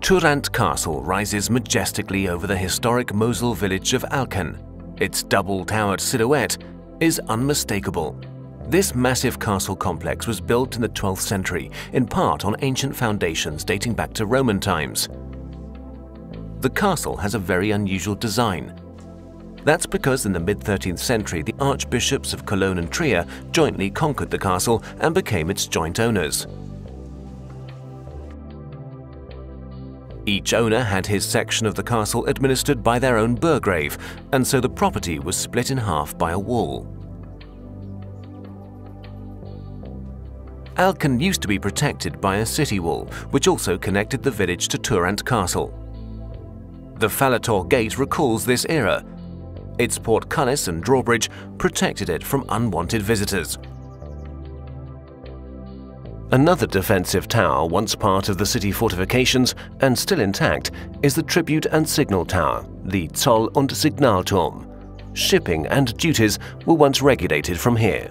Thurant Castle rises majestically over the historic Mosel village of Alken. Its double-towered silhouette is unmistakable. This massive castle complex was built in the 12th century, in part on ancient foundations dating back to Roman times. The castle has a very unusual design. That's because in the mid-13th century, the archbishops of Cologne and Trier jointly conquered the castle and became its joint owners. Each owner had his section of the castle administered by their own burgrave, and so the property was split in half by a wall. Alken used to be protected by a city wall, which also connected the village to Thurant Castle. The Fallator Gate recalls this era. Its portcullis and drawbridge protected it from unwanted visitors. Another defensive tower, once part of the city fortifications and still intact, is the Tribute and Signal Tower, the Zoll- und Signalturm. Shipping and duties were once regulated from here.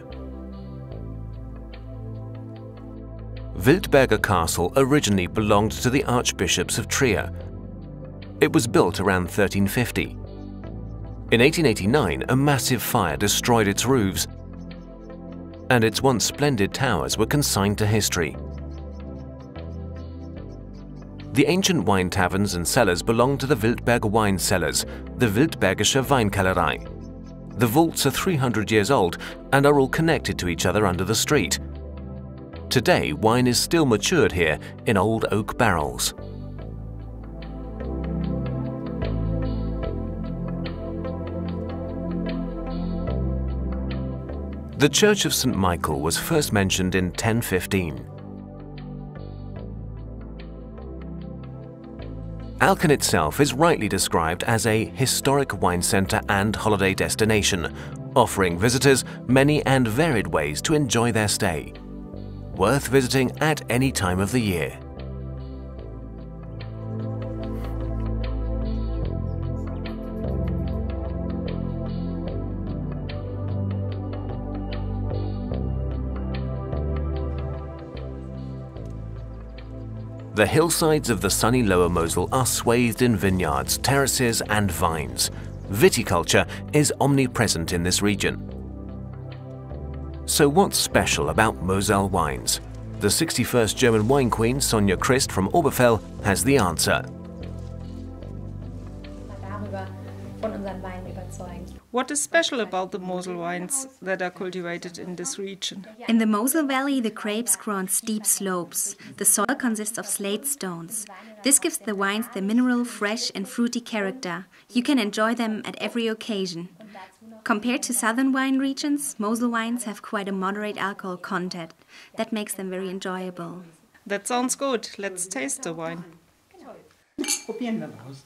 Wildberger Castle originally belonged to the archbishops of Trier. It was built around 1350. In 1889, a massive fire destroyed its roofs, and its once splendid towers were consigned to history. The ancient wine taverns and cellars belonged to the Wildberger wine cellars, the Wildbergische Weinkellerei. The vaults are 300 years old and are all connected to each other under the street. Today, wine is still matured here in old oak barrels. The Church of St. Michael was first mentioned in 1015. Alken itself is rightly described as a historic wine centre and holiday destination, offering visitors many and varied ways to enjoy their stay. Worth visiting at any time of the year. The hillsides of the sunny Lower Mosel are swathed in vineyards, terraces and vines. Viticulture is omnipresent in this region. So what's special about Mosel wines? The 61st German wine queen Sonja Christ from Oberfell has the answer. What is special about the Mosel wines that are cultivated in this region? In the Mosel Valley, the grapes grow on steep slopes. The soil consists of slate stones. This gives the wines their mineral, fresh and fruity character. You can enjoy them at every occasion. Compared to southern wine regions, Mosel wines have quite a moderate alcohol content. That makes them very enjoyable. That sounds good. Let's taste the wine. Probieren wir mal.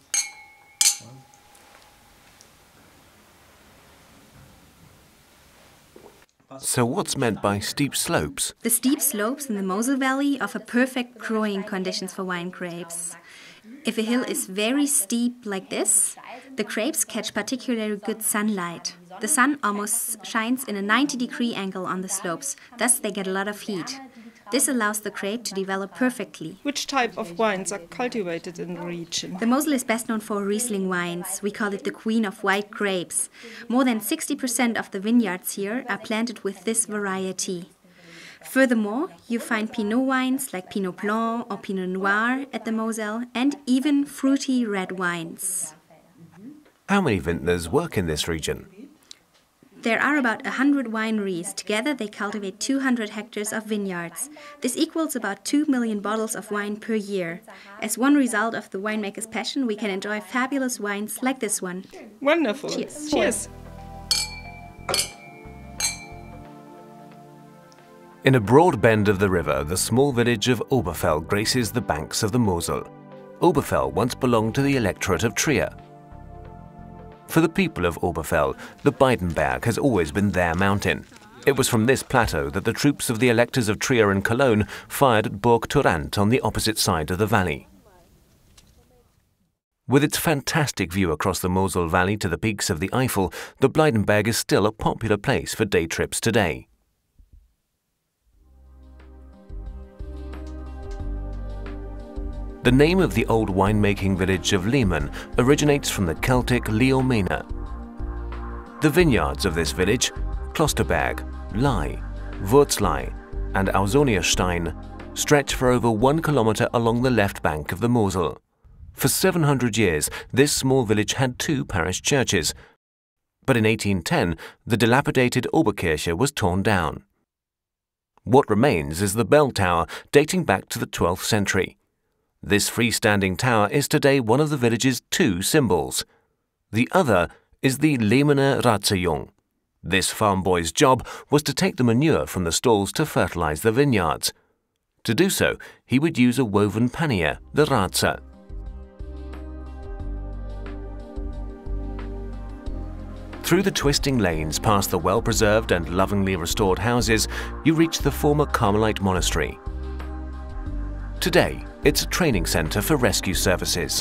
So what's meant by steep slopes? The steep slopes in the Mosel Valley offer perfect growing conditions for wine grapes. If a hill is very steep like this, the grapes catch particularly good sunlight. The sun almost shines in a 90-degree angle on the slopes, thus they get a lot of heat. This allows the grape to develop perfectly. Which type of wines are cultivated in the region? The Mosel is best known for Riesling wines. We call it the queen of white grapes. More than 60% of the vineyards here are planted with this variety. Furthermore, you find Pinot wines like Pinot Blanc or Pinot Noir at the Mosel, and even fruity red wines. How many vintners work in this region? There are about 100 wineries. Together they cultivate 200 hectares of vineyards. This equals about 2 million bottles of wine per year. As one result of the winemaker's passion, we can enjoy fabulous wines like this one. Wonderful. Cheers. Cheers. In a broad bend of the river, the small village of Oberfell graces the banks of the Mosel. Oberfell once belonged to the electorate of Trier. For the people of Oberfell, the Beidenberg has always been their mountain. It was from this plateau that the troops of the electors of Trier and Cologne fired at Burg Thurant on the opposite side of the valley. With its fantastic view across the Mosel Valley to the peaks of the Eifel, the Bleidenberg is still a popular place for day trips today. The name of the old winemaking village of Lehmann originates from the Celtic Leomena. The vineyards of this village, Klosterberg, Ley, Wurzley and Ausonierstein, stretch for over 1 kilometer along the left bank of the Mosel. For 700 years, this small village had 2 parish churches, but in 1810 the dilapidated Oberkirche was torn down. What remains is the bell tower dating back to the 12th century. This freestanding tower is today one of the village's 2 symbols. The other is the Lehmanner Ratsejung. This farm boy's job was to take the manure from the stalls to fertilize the vineyards. To do so, he would use a woven pannier, the Ratze. Through the twisting lanes past the well-preserved and lovingly restored houses, you reach the former Carmelite monastery. Today, it's a training center for rescue services.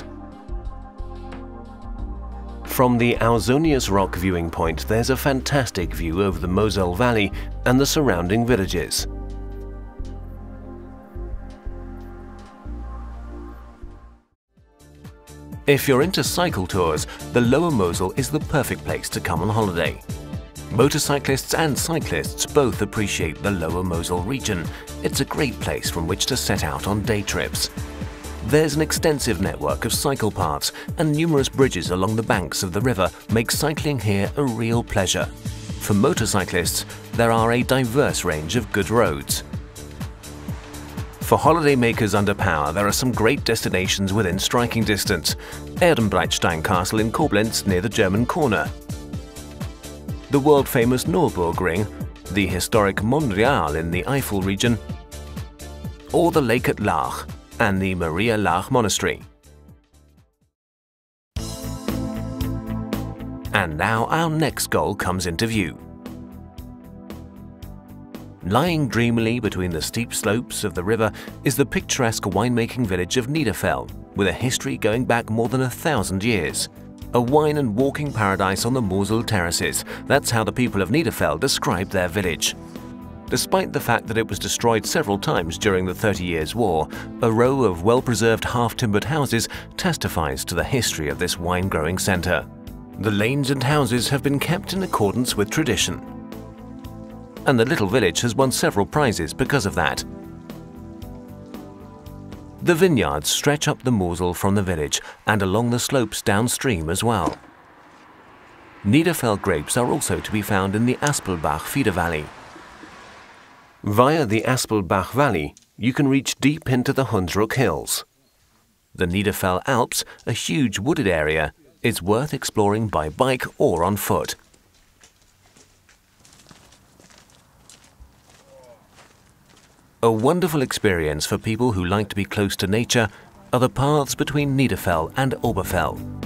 From the Ausonius Rock viewing point, there's a fantastic view over the Mosel Valley and the surrounding villages. If you're into cycle tours, the Lower Mosel is the perfect place to come on holiday. Motorcyclists and cyclists both appreciate the Lower Mosel region. It's a great place from which to set out on day trips. There's an extensive network of cycle paths, and numerous bridges along the banks of the river make cycling here a real pleasure. For motorcyclists, there are a diverse range of good roads. For holidaymakers under power, there are some great destinations within striking distance. Ehrenbreitstein Castle in Koblenz near the German corner, the world-famous Nürburgring, the historic Montreal in the Eifel region, or the lake at Lach and the Maria Lach Monastery. And now our next goal comes into view. Lying dreamily between the steep slopes of the river is the picturesque winemaking village of Niederfell, with a history going back more than 1,000 years. A wine and walking paradise on the Mosel terraces. That's how the people of Niederfell describe their village. Despite the fact that it was destroyed several times during the 30 Years' War, a row of well-preserved half-timbered houses testifies to the history of this wine-growing centre. The lanes and houses have been kept in accordance with tradition, and the little village has won several prizes because of that. The vineyards stretch up the Mosel from the village and along the slopes downstream as well. Niederfell grapes are also to be found in the Aspelbach feeder valley. Via the Aspelbach Valley, you can reach deep into the Hunsrück Hills. The Niederfell Alps, a huge wooded area, is worth exploring by bike or on foot. A wonderful experience for people who like to be close to nature are the paths between Niederfell and Oberfell.